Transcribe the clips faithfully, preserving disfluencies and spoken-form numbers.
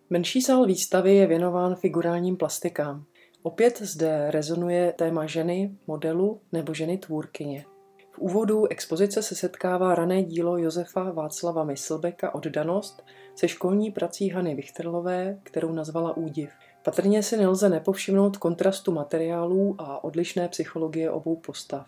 Menší sál výstavy je věnován figurálním plastikám. Opět zde rezonuje téma ženy, modelu nebo ženy tvůrkyně. V úvodu expozice se setkává rané dílo Josefa Václava Myslbeka Oddanost se školní prací Hany Vichterlové, kterou nazvala Údiv. Patrně si nelze nepovšimnout kontrastu materiálů a odlišné psychologie obou postav.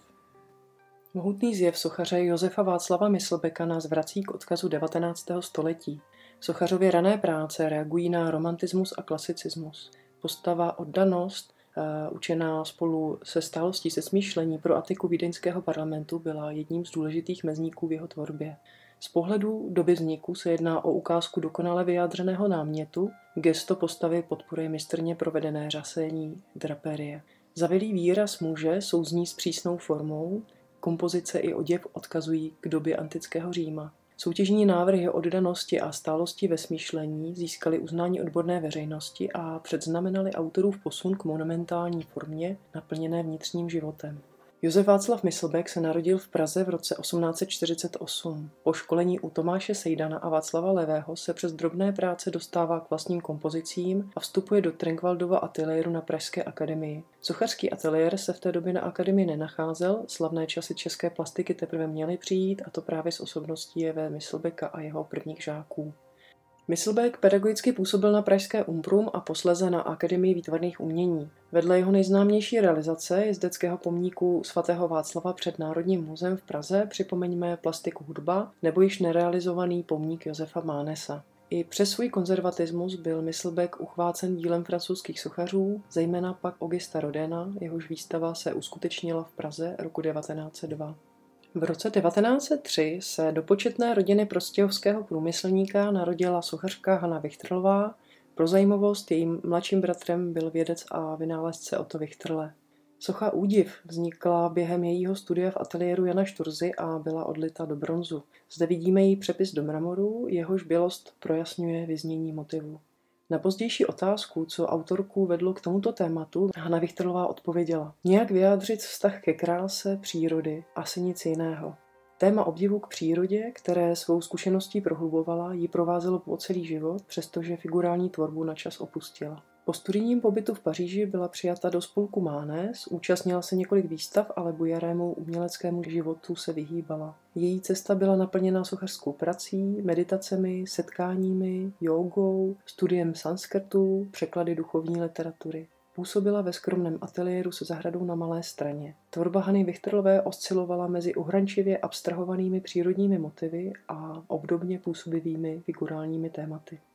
Mohutný zjev sochaře Josefa Václava Myslbeka nás vrací k odkazu devatenáctého století. Sochařově rané práce reagují na romantismus a klasicismus. Postava Oddanost, uh, učená spolu se stálostí se smýšlení pro atiku vídeňského parlamentu, byla jedním z důležitých mezníků v jeho tvorbě. Z pohledu doby vzniku se jedná o ukázku dokonale vyjádřeného námětu, gesto postavy podporuje mistrně provedené řasení, draperie. Zavilý výraz muže souzní s přísnou formou, kompozice i oděv odkazují k době antického Říma. Soutěžní návrhy oddanosti a stálosti ve smýšlení získaly uznání odborné veřejnosti a předznamenaly autorův posun k monumentální formě naplněné vnitřním životem. Josef Václav Myslbek se narodil v Praze v roce osmnáct set čtyřicet osm. Po školení u Tomáše Sejdana a Václava Levého se přes drobné práce dostává k vlastním kompozicím a vstupuje do Trenkwaldova ateliéru na Pražské akademii. Sochařský ateliér se v té době na akademii nenacházel, slavné časy české plastiky teprve měly přijít, a to právě s osobností J V Myslbeka a jeho prvních žáků. Myslbek pedagogicky působil na pražské Umbrum a posléze na Akademii výtvarných umění. Vedle jeho nejznámější realizace jezdeckého pomníku svatého Václava před Národním muzeem v Praze připomeňme plastiku hudba nebo již nerealizovaný pomník Josefa Mánesa. I přes svůj konzervatismus byl Myslbek uchvácen dílem francouzských sochařů, zejména pak Augusta Rodina, jehož výstava se uskutečnila v Praze roku devatenáct set dva. V roce devatenáct set tři se do početné rodiny prostějovského průmyslníka narodila sochařka Hana Vichterlová. Pro zajímavost, jejím mladším bratrem byl vědec a vynálezce Otto Vichterle. Socha Údiv vznikla během jejího studia v ateliéru Jana Šturzy a byla odlita do bronzu. Zde vidíme její přepis do mramoru, jehož bělost projasňuje vyznění motivu. Na pozdější otázku, co autorku vedlo k tomuto tématu, Hana Vichterlová odpověděla: nějak vyjádřit vztah ke kráse přírody, asi nic jiného. Téma obdivu k přírodě, které svou zkušeností prohlubovala, ji provázelo po celý život, přestože figurální tvorbu načas opustila. Po studijním pobytu v Paříži byla přijata do spolku Mánes, účastnila se několik výstav, ale bujarému uměleckému životu se vyhýbala. Její cesta byla naplněna sochařskou prací, meditacemi, setkáními, jógou, studiem sanskrtu, překlady duchovní literatury. Působila ve skromném ateliéru se zahradou na Malé Straně. Tvorba Hany Vichterlové oscilovala mezi uhrančivě abstrahovanými přírodními motivy a obdobně působivými figurálními tématy.